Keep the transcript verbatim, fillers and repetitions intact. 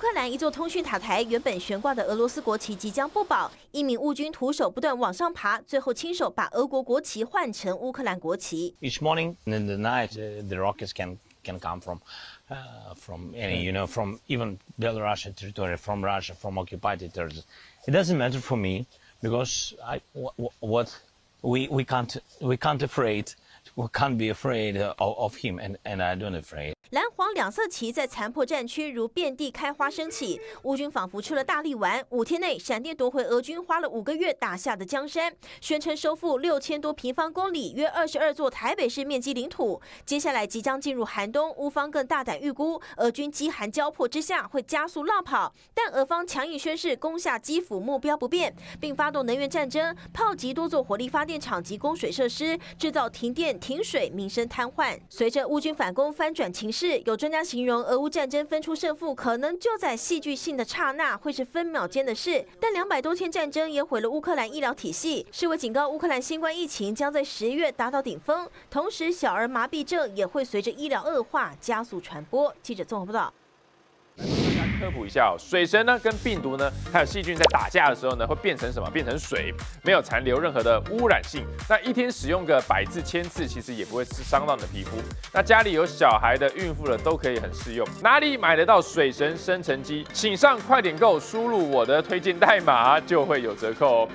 克兰一座通讯塔台，原本悬挂的俄罗斯国旗即将不保，一名乌军徒手不断往上爬，最后亲手把俄国国旗换成乌克兰国旗。 Each morning and in the night, uh, the rockets can can come from uh, from any, you know, from even Belarusian territory, from Russia, from occupied territories. It doesn't matter for me because I what we we can't we can't afraid we can't be afraid of, of him, and and I don't afraid. 蓝黄两色旗在残破战区如遍地开花升起，乌军仿佛吃了大力丸，五天内闪电夺回俄军花了五个月打下的江山，宣称收复六千多平方公里，约二十二座台北市面积领土。接下来即将进入寒冬，乌方更大胆预估，俄军饥寒交迫之下会加速落跑，但俄方强硬宣示攻下基辅目标不变，并发动能源战争，炮击多座火力发电厂及供水设施，制造停电停水，民生瘫痪。随着乌军反攻翻转情势。 有专家形容，俄乌战争分出胜负，可能就在戏剧性的刹那，会是分秒间的事。但两百多天战争也毁了乌克兰医疗体系。世卫警告，乌克兰新冠疫情将在十月达到顶峰，同时小儿麻痹症也会随着医疗恶化加速传播。记者综合报道。 科普一下哦，水神呢跟病毒呢还有细菌在打架的时候呢，会变成什么？变成水，没有残留任何的污染性。那一天使用个百次、千次，其实也不会伤到你的皮肤。那家里有小孩的、孕妇的都可以很适用。哪里买得到水神生成机？请上快点购，输入我的推荐代码就会有折扣哦。